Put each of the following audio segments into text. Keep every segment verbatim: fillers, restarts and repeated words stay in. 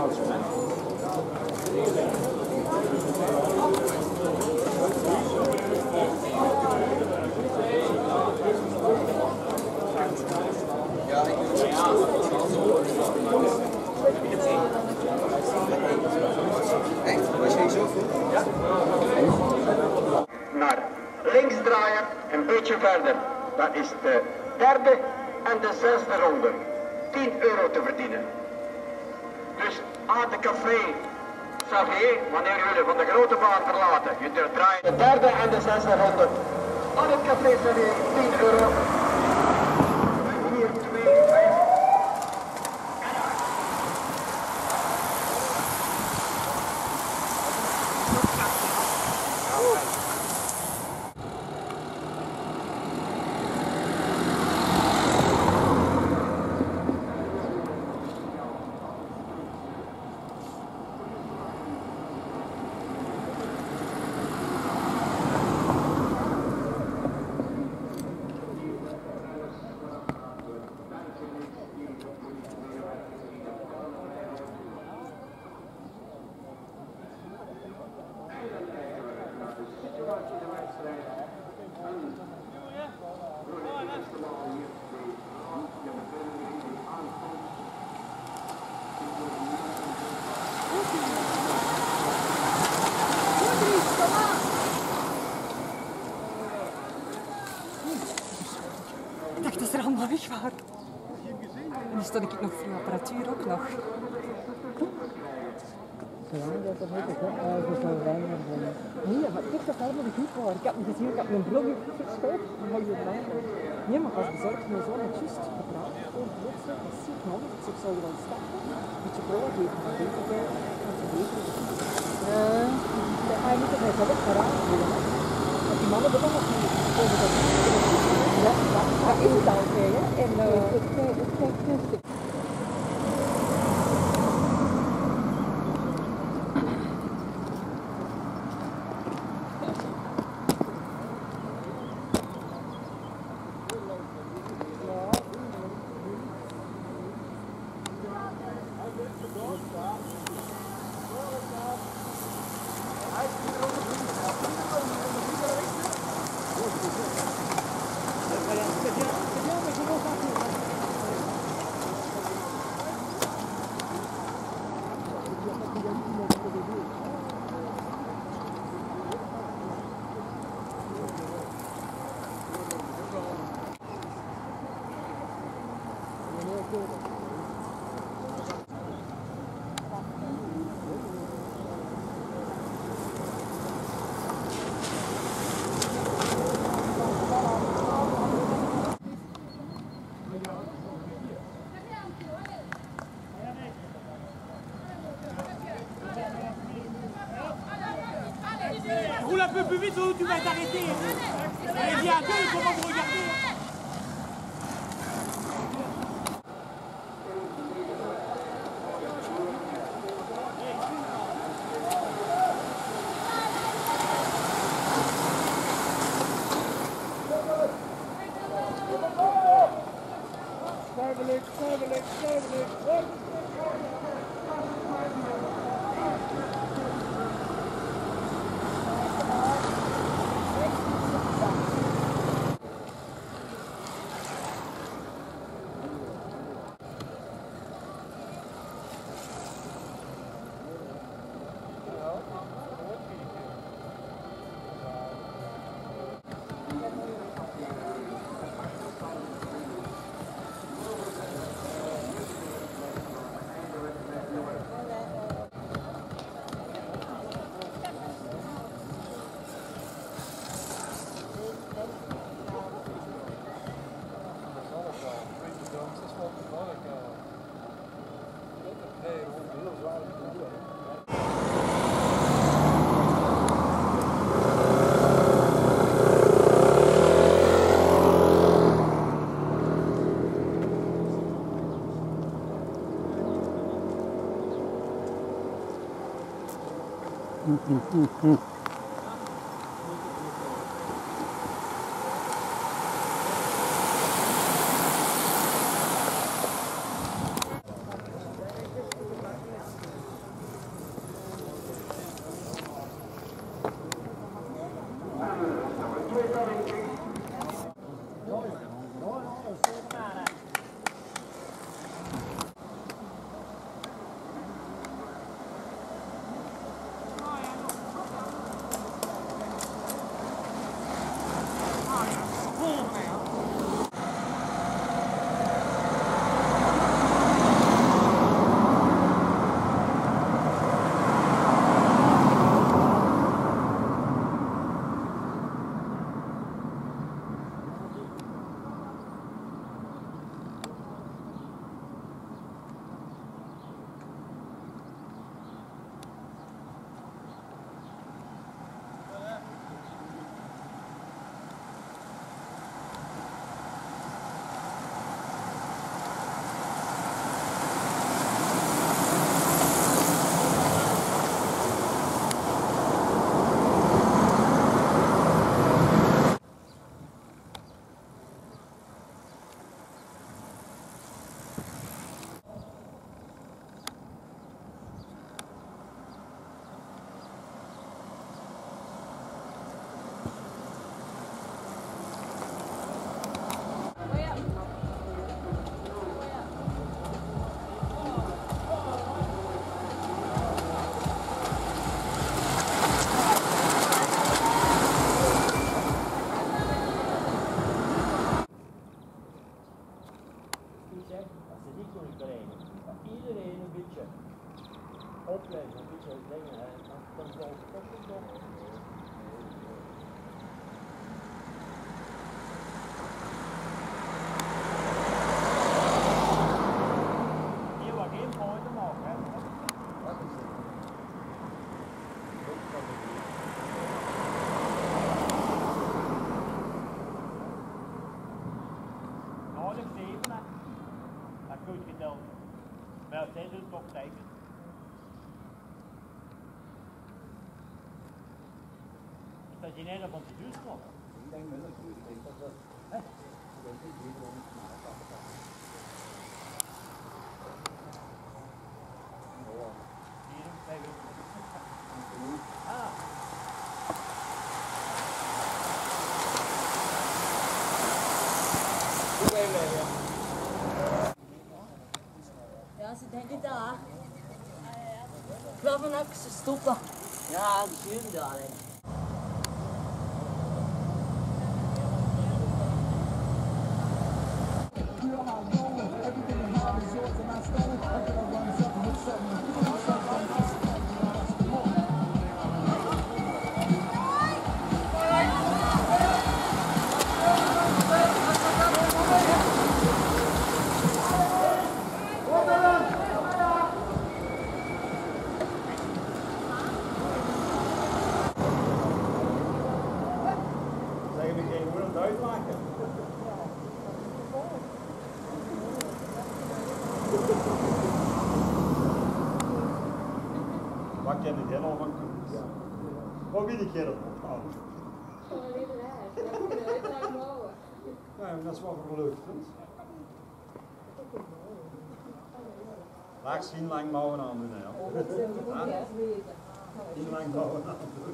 Naar links draaien, een beetje verder. Dat is de derde en de zesde ronde. tien euro te verdienen. Dus aan de café Xavier, wanneer jullie van de grote baan verlaten, je draait de derde en de zesde ronde. Aan het café Xavier, tien euro. Hier twee, vijf. Ik dacht dat ze er allemaal weg waren. En nu stond ik nog voor de apparatuur ook nog. Zolang dat dat heet, dat is wel weinig. Nee, maar ik dacht dat allemaal niet goed was. Ik had hem gezien, ik had mijn blog verschoten, dan ga je het lang. Nee, maar als bezorgd me zo net juist gepraat, gewoon plotseling, dat is ziek man. Ik zeg, zou je wel stappen? Een beetje proa geven, maar deze keer, dat ze weten. Dan ga je niet op mij zelf paraat worden. Want die mannen hebben nog niet over dat. Ja, dat is het al, hè. En het krijgt rustig. Roule un peu plus vite ou tu vas t'arrêter. Allez, viens, deux, comment vous regardez? Zuivelijk, zuivelijk, zuivelijk. Mm-hmm. Iedereen een beetje opletten, een beetje dingen, hè. Dan zal het toch nog. Hier was geen fouten maken, hè. Wat is het? Nou, ik zeven, hè. Dat is goed geteld. Maar het is een toch tegen. Dat je niet van de duur komt. Ik denk wel dat het ik denk dat dat. Hè? Ik weet niet wie er niet maar dat kan. Hier, vijf Ah. Hoe ben je? Ja, ze denken daar. Ik wil van ook ze stoppen. Ja, die sturen daar. Hè. Wat ken ik helemaal van koers? Wat wil ik hier ophouden? Ja, dat is wel gelukt. Laat zien lang mouwen aan doen. Ja? Zien lang mouwen aan doen.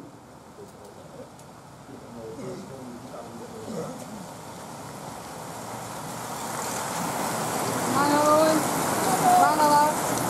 Hallo, Wanala.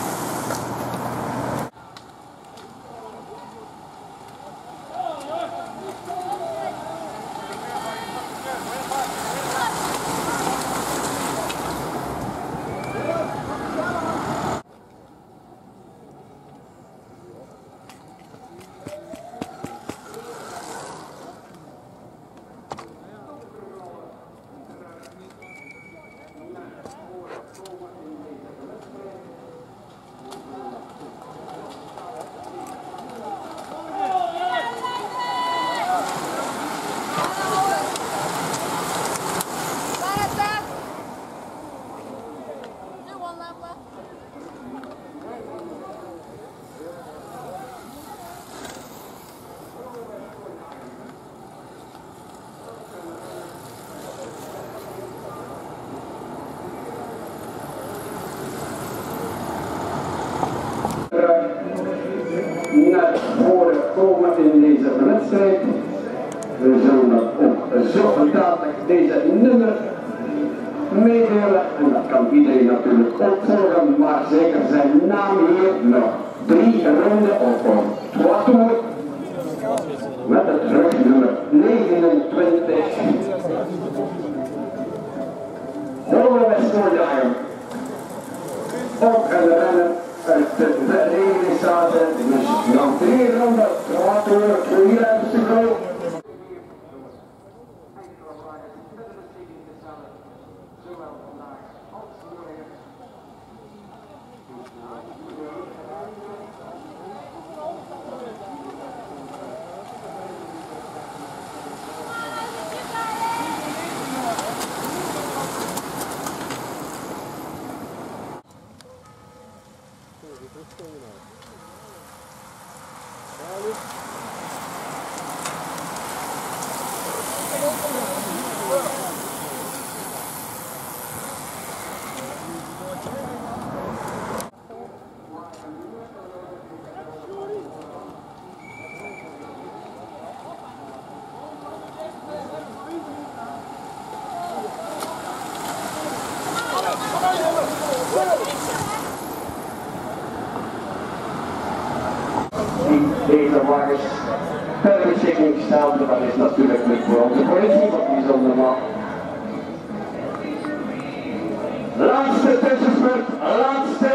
Naar voren komen in deze wedstrijd. We zullen dat ook zo dadelijk deze nummer meedelen en dat kan iedereen natuurlijk opvolgen, maar zeker zijn naam hier nog drie ronden of een trois tours met het rugnummer negenentwintig. Holle Westvoorjager op een renner uit de Verenigde dus nog drie ronden, trois tours, tweeënvijftig seconden. Deze wagens ter beschikking stellen, dat is natuurlijk niet voor onze politie, wat bijzonder mag. Laatste tussenspurt, laatste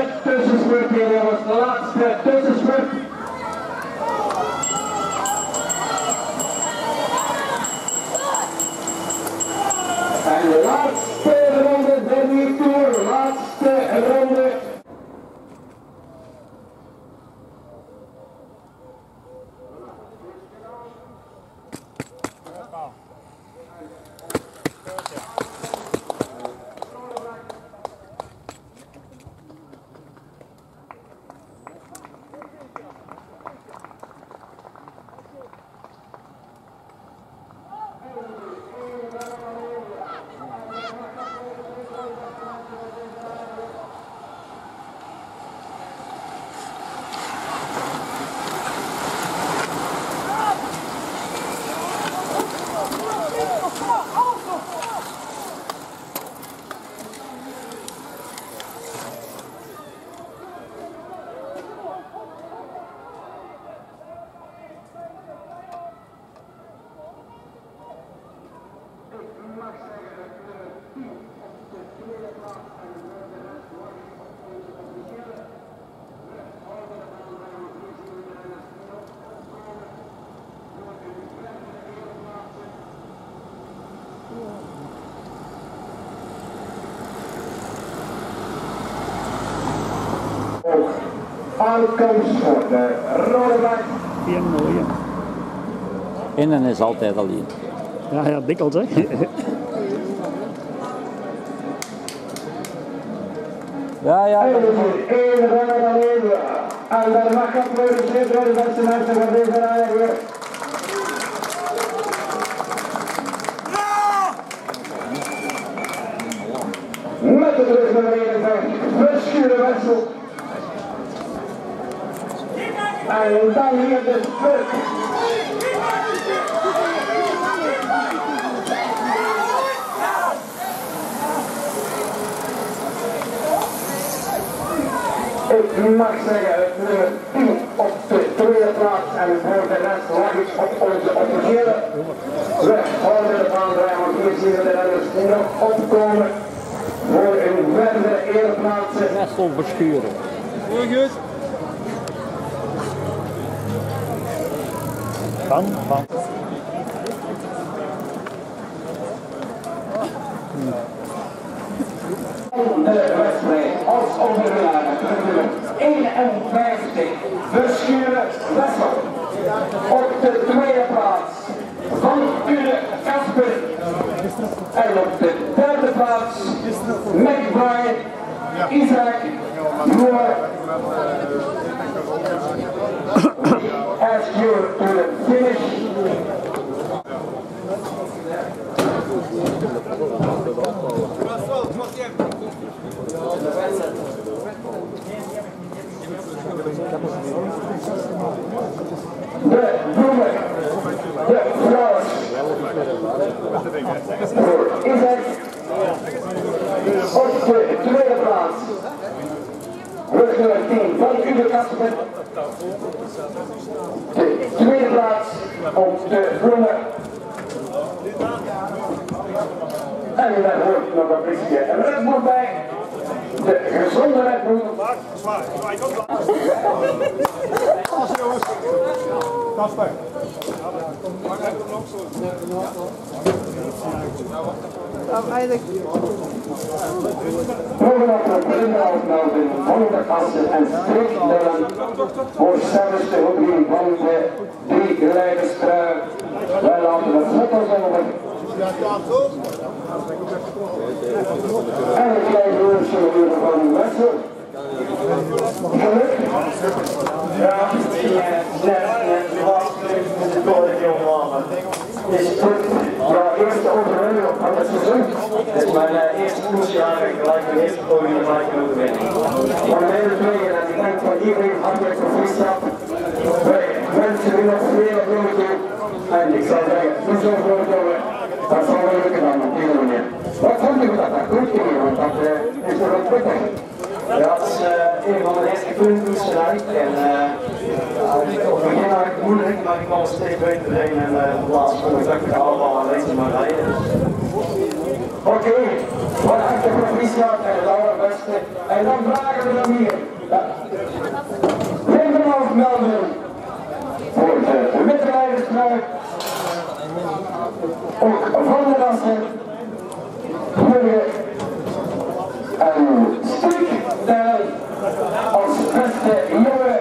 Ook aankomst voor de rode vlag. Geen mooie. Innen is altijd alleen. Ja, ja, dikwijls hè. Ja, ja. En één renner alleen. En daar mag het geproduceerd worden dat ze mensen van deze rijden weer. Met de terug nummer eenenvijftig, Verschuren Wessel. En dan hier de Spurt. Ik mag zeggen, het nummer tien op de tweede plaats en voor de rest lag ik op onze officiële weg. Houden we van draaien, want hier zien we de renners nog opkomen voor een verdere ereplaatsen. Wessel Verschuren. Heel goed. Van, van. De wedstrijd als overwinnaar nummer eenenvijftig Verschuren Wessel. Op de tweede plaats Van Ude Kasper. En op de derde plaats McBride Isaac Noor. Ask you to the finish. De bloemen, de flowers voor Isaac op de tweede plaats. Rug nummer tien van Uwe Kasper. De tweede plaats op de bloemen. En daar hoort nog een beetje een Red Bull bij. De gezonde Red Bull. Zwaar, zwaar, ik ook wel. Als jongens. Kasper. Bovenop de Brindhout melden hondenkassen en streekdellen voor zelfs de hoogling van de drie leiderstrui. Wij laten de foto's over. En een klein broertje van Wessel. Geluk. Ja, die net was met de dode jongen. Is goed. Ja, eerste overwinning van het seizoen. Het is mijn uh, eerste koersjaar en gelijk mijn eerste podium gelijk een overwinning. Maar een hele tweede en ik denk van iedereen hartelijk proficiat. Wij wensen u nog veel opnieuw toe. En ik zou zeggen, doe zo voor jongen. Dat zal wel lukken dan op die manier. Wat vond u dat dat goed ging? Want dat uh, is nog een pittig. Ja, dat is uh, een van de eerste kunstkoersen uit. En uh, op het begin had ik het moeilijk, maar ik kwam er steeds beter heen. En uh, de laatste vond ik dat ik het allemaal aan deze maar rijden. Oké, okay. Wat hartelijk proficiat en het allerbeste. En dan vragen we dan hier. Ja. Lindenhof melden voor de middenleiderstrui. Ook van de Rassen. Goeie. En Stikdijl als beste jongen.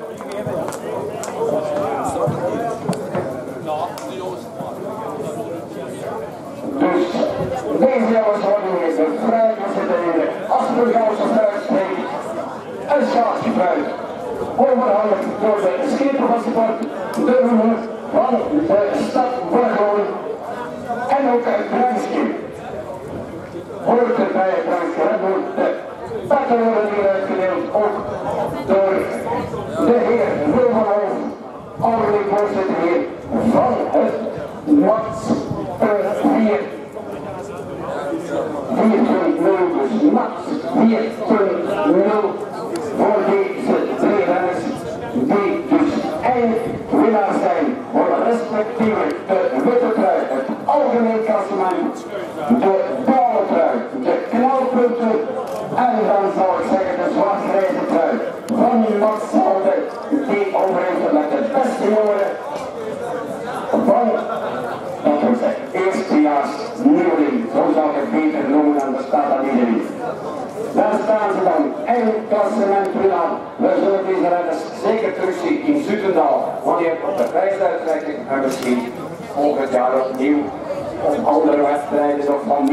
Dus deze jongens worden hier bevrijd. We zitten in de Aspergauwse fruitstreek. Een schaapje fruit. Overhandigd door de schepen van sport. De roemer van de stad Borgel. En ook uit Branski. Hoort er bij het Branski. De pakken worden hier uitgedeeld. Ook door de heer Wilmerhof. Algemeen voorzitter hier van het Max vier. vier punt nul, dus Max vier punt nul voor deze twee renners die dus eindwinnaars zijn voor respectievelijk de witte trui, het algemeen klassement, de blauwe trui, de knalpunten en dan zou ik zeggen de zwart-grijze trui van Max Halde die overeenkomt met de beste jongeren van, dat wil zeggen, eerstejaars nieuweling, zo zou ik het beter noemen aan de staat dat iedereen. Daar staan ze dan, en klassementwinnaar. We zullen deze rijders zeker terugzien in Zutendaal, wanneer op de prijsuitreiking en misschien volgend jaar opnieuw op andere wedstrijden of van